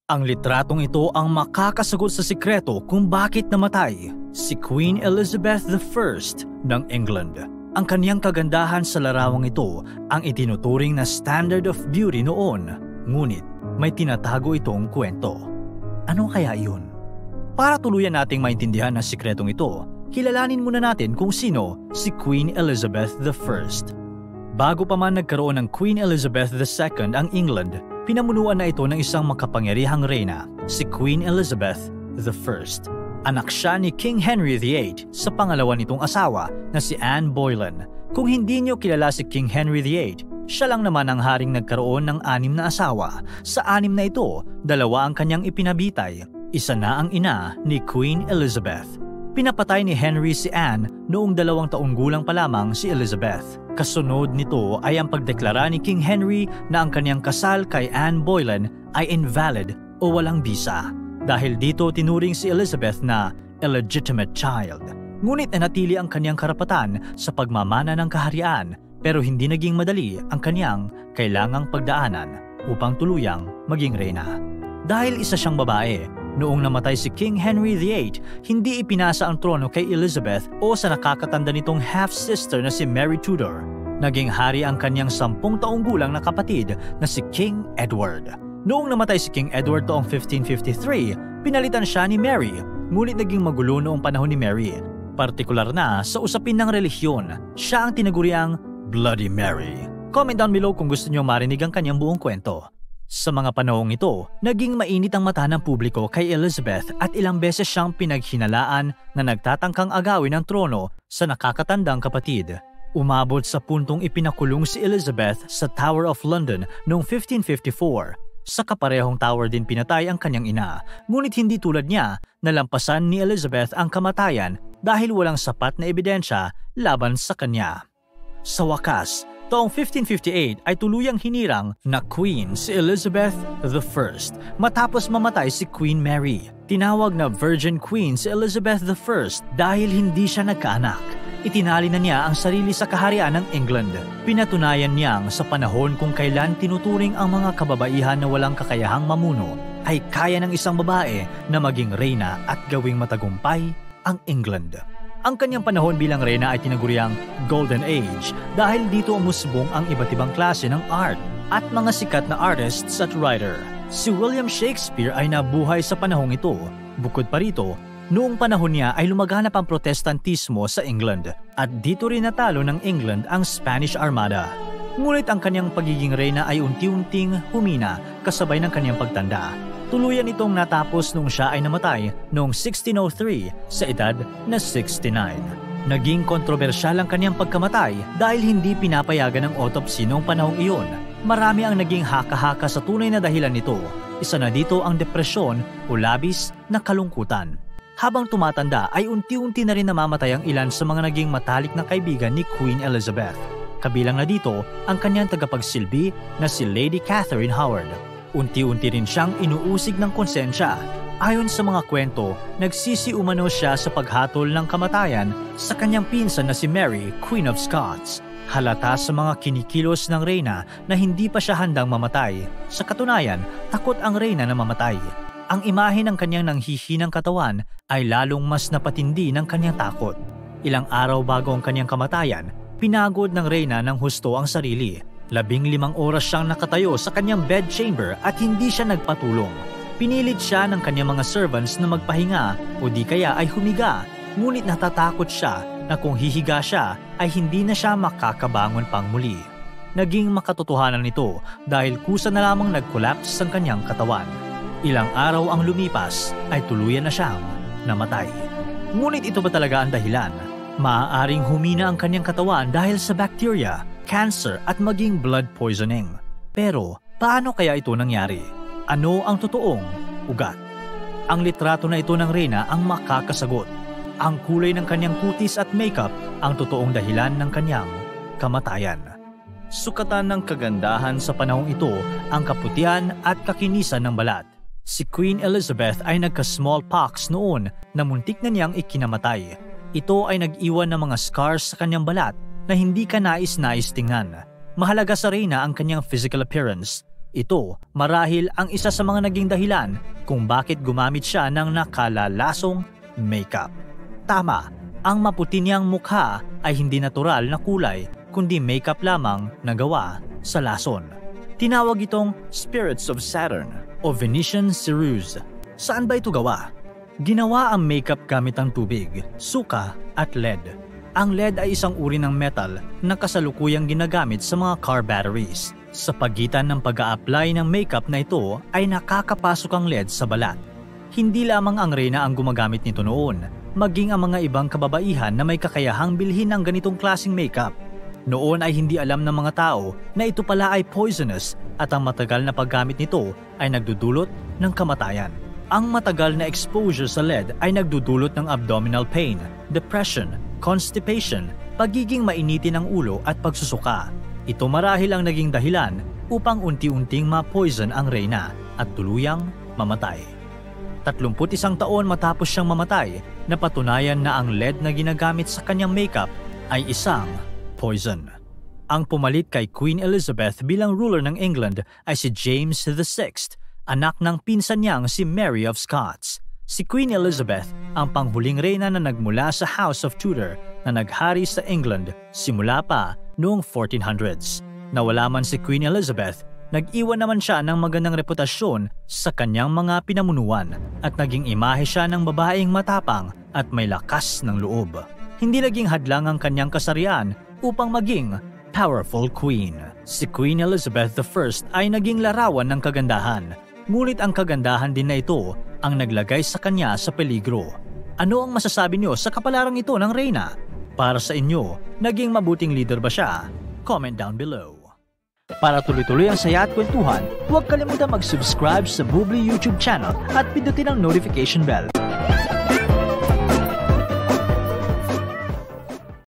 Ang litratong ito ang makakasagot sa sikreto kung bakit namatay si Queen Elizabeth I ng England. Ang kaniyang kagandahan sa larawang ito ang itinuturing na standard of beauty noon, ngunit may tinatago itong kwento. Ano kaya iyon? Para tuluyan nating maintindihan ang sikretong ito, kilalanin muna natin kung sino si Queen Elizabeth I. Bago pa man nagkaroon ng Queen Elizabeth II ang England, pinamunuan na ito ng isang makapangyarihang reyna, si Queen Elizabeth I. Anak siya ni King Henry VIII sa pangalawa nitong asawa na si Anne Boleyn. Kung hindi niyo kilala si King Henry VIII, siya lang naman ang haring nagkaroon ng 6 na asawa. Sa 6 na ito, 2 ang kanyang ipinabitay. Isa na ang ina ni Queen Elizabeth. Pinapatay ni Henry si Anne noong 2 taong gulang pa lamang si Elizabeth. Kasunod nito ay ang pagdeklara ni King Henry na ang kanyang kasal kay Anne Boleyn ay invalid o walang bisa. Dahil dito tinuring si Elizabeth na illegitimate child. Ngunit nanatili ang kanyang karapatan sa pagmamana ng kaharian, pero hindi naging madali ang kanyang kailangang pagdaanan upang tuluyang maging reyna. Dahil isa siyang babae, noong namatay si King Henry VIII, hindi ipinasa ang trono kay Elizabeth o sa nakakatanda nitong half-sister na si Mary Tudor. Naging hari ang kanyang 10 taong gulang na kapatid na si King Edward. Noong namatay si King Edward taong 1553, pinalitan siya ni Mary, ngunit naging magulo noong panahon ni Mary. Partikular na sa usapin ng relihiyon, siya ang tinaguriang Bloody Mary. Comment down below kung gusto niyo marinig ang kanyang buong kwento. Sa mga panahong ito, naging mainit ang mata ng publiko kay Elizabeth at ilang beses siyang pinaghinalaan na nagtatangkang agawin ang trono sa nakakatandang kapatid. Umabot sa puntong ipinakulong si Elizabeth sa Tower of London noong 1554. Sa kaparehong tower din pinatay ang kanyang ina, ngunit hindi tulad niya, nalampasan ni Elizabeth ang kamatayan dahil walang sapat na ebidensya laban sa kanya. Sa wakas, taong 1558 ay tuluyang hinirang na Queen si Elizabeth I matapos mamatay si Queen Mary. Tinawag na Virgin Queen si Elizabeth I dahil hindi siya nagkaanak. Itinali na niya ang sarili sa kaharian ng England. Pinatunayan niyang sa panahon kung kailan tinuturing ang mga kababaihan na walang kakayahang mamuno, ay kaya ng isang babae na maging reyna at gawing matagumpay ang England. Ang kanyang panahon bilang reyna ay tinaguriang Golden Age dahil dito umusbong ang iba't ibang klase ng art at mga sikat na artists at writer. Si William Shakespeare ay nabuhay sa panahong ito. Bukod pa rito, noong panahon niya ay lumaganap ang protestantismo sa England at dito rin natalo ng England ang Spanish Armada. Ngunit ang kanyang pagiging reyna ay unti-unting humina kasabay ng kanyang pagtanda. Tuluyan itong natapos nung siya ay namatay noong 1603 sa edad na 69. Naging kontrobersyal ang kanyang pagkamatay dahil hindi pinapayagan ng autopsy noong panahong iyon. Marami ang naging haka-haka sa tunay na dahilan nito. Isa na dito ang depresyon o labis na kalungkutan. Habang tumatanda ay unti-unti na rin namamatay ang ilan sa mga naging matalik na kaibigan ni Queen Elizabeth. Kabilang na dito ang kanyang tagapagsilbi na si Lady Catherine Howard. Unti-unti rin siyang inuusig ng konsensya. Ayon sa mga kwento, nagsisi umano siya sa paghatol ng kamatayan sa kanyang pinsan na si Mary, Queen of Scots. Halata sa mga kinikilos ng reyna na hindi pa siya handang mamatay. Sa katunayan, takot ang reyna na mamatay. Ang imahe ng kanyang nanghihinang katawan ay lalong mas napatindi ng kanyang takot. Ilang araw bago ang kanyang kamatayan, pinagod ng reyna ng husto ang sarili. 15 oras siyang nakatayo sa kanyang bedchamber at hindi siya nagpatulong. Pinilit siya ng kanyang mga servants na magpahinga o di kaya ay humiga, ngunit natatakot siya na kung hihiga siya ay hindi na siya makakabangon pang muli. Naging makatotohanan nito dahil kusa na lamang nag-collapse ang kanyang katawan. Ilang araw ang lumipas ay tuluyan na siyang namatay. Ngunit ito ba talaga ang dahilan? Maaaring humina ang kanyang katawan dahil sa bacteria, cancer at maging blood poisoning. Pero paano kaya ito nangyari? Ano ang totoong ugat? Ang litrato na ito ng reyna ang makakasagot. Ang kulay ng kanyang kutis at makeup ang totoong dahilan ng kanyang kamatayan. Sukatan ng kagandahan sa panahong ito ang kaputian at kakinisan ng balat. Si Queen Elizabeth ay nagka-smallpox noon na muntik na niyang ikinamatay. Ito ay nag-iwan ng mga scars sa kanyang balat na hindi ka nais-nais tingnan. Mahalaga sa reyna ang kanyang physical appearance. Ito marahil ang isa sa mga naging dahilan kung bakit gumamit siya ng nakalalasong makeup. Tama, ang maputi niyang mukha ay hindi natural na kulay kundi makeup lamang na gawa sa lason. Tinawag itong Spirits of Saturn o Venetian ceruse. Saan ba ito gawa? Ginawa ang makeup gamit ang tubig, suka at lead. Ang lead ay isang uri ng metal na kasalukuyang ginagamit sa mga car batteries. Sa pagitan ng pag-a-apply ng makeup na ito ay nakakapasok ang lead sa balat. Hindi lamang ang reyna ang gumagamit nito noon, maging ang mga ibang kababaihan na may kakayahang bilhin ng ganitong klaseng makeup. Noon ay hindi alam ng mga tao na ito pala ay poisonous at ang matagal na paggamit nito ay nagdudulot ng kamatayan. Ang matagal na exposure sa lead ay nagdudulot ng abdominal pain, depression, constipation, pagiging mainitin ng ulo at pagsusuka. Ito marahil ang naging dahilan upang unti-unting ma-poison ang reyna at tuluyang mamatay. 31 taon matapos siyang mamatay, napatunayan na ang lead na ginagamit sa kanyang makeup ay isang poison. Ang pumalit kay Queen Elizabeth bilang ruler ng England ay si James VI, anak ng pinsan niyang si Mary of Scots. Si Queen Elizabeth ang panghuling reyna na nagmula sa House of Tudor na naghari sa England simula pa noong 1400s. Nawala man si Queen Elizabeth, nag-iwan naman siya ng magandang reputasyon sa kanyang mga pinamunuan at naging imahe siya ng babaeng matapang at may lakas ng loob. Hindi naging hadlang ang kanyang kasarian upang maging powerful queen. Si Queen Elizabeth I ay naging larawan ng kagandahan, ngunit ang kagandahan din na ito ang naglagay sa kanya sa peligro. Ano ang masasabi niyo sa kapalarang ito ng reyna? Para sa inyo, naging mabuting leader ba siya? Comment down below. Para tuloy-tuloy ang saya at kwentuhan, huwag kalimutan mag-subscribe sa Bubbly YouTube channel at pindutin ang notification bell.